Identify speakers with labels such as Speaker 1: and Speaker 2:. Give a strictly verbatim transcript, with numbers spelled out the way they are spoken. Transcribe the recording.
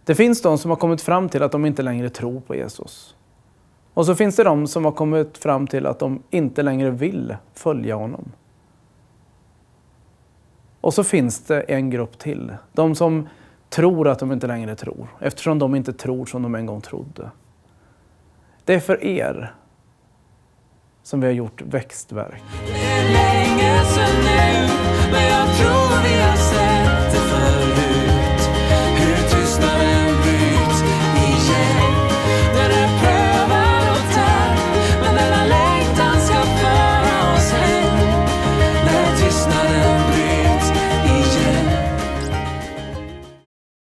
Speaker 1: Det finns de som har kommit fram till att de inte längre tror på Jesus. Och så finns det de som har kommit fram till att de inte längre vill följa honom. Och så finns det en grupp till. De som tror att de inte längre tror. Eftersom de inte tror som de en gång trodde. Det är för er som vi har gjort växtverk.
Speaker 2: Det är länge sedan nu, men jag tror vi